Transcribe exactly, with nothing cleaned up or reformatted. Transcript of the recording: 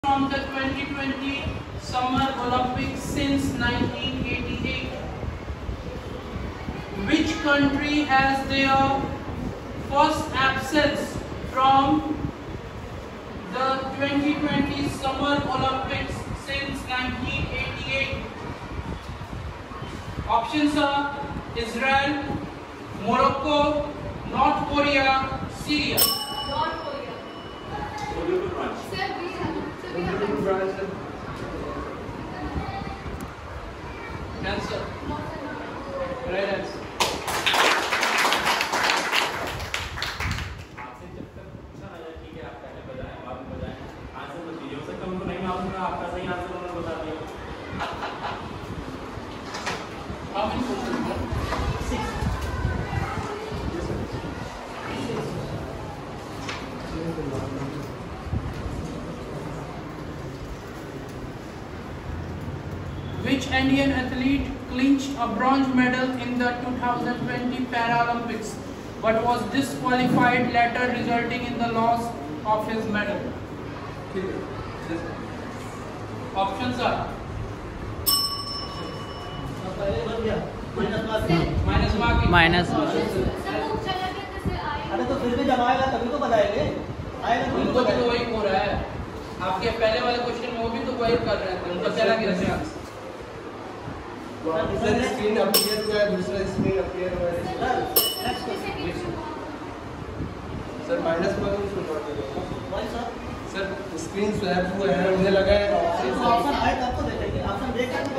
from the twenty twenty Summer Olympics since nineteen eighty-eight? Which country has their first absence from the twenty twenty Summer Olympics since nineteen eighty-eight? Options are Israel, Morocco, North Korea, Syria. North Korea. Sir, we have. Sir, we have. Answer. Right answer. आपसे जब तक पूछा ना जाए ठीक है आप पहले बताएं बाद में बताएं आंसर मत दीजिए हो सकता है उनको नहीं मालूम था आपका सही आंसर उन्होंने बता दिया How many questions are? Six. Which Indian athlete clinched a bronze medal in the two thousand twenty Paralympics but was disqualified later, resulting in the loss of his medal? Options are minus marking. Minus अरे तो फिर भी जब आएगा तभी तो बताएंगे आएगा उनको भी तो वही हो रहा है आपके पहले वाले क्वेश्चन में वो भी तो वही कर रहे थे उनका चला गया था दूसरा स्क्रीन अपीयर हुआ है दूसरा स्क्रीन अपीयर हुआ है सर माइनस मार्किंग शुरू कर देंगे भाई सर सर स्क्रीन स्वैप हुआ है मुझे लगा है ऑप्शन आए तब तो देखेंगे ऑप्शन देख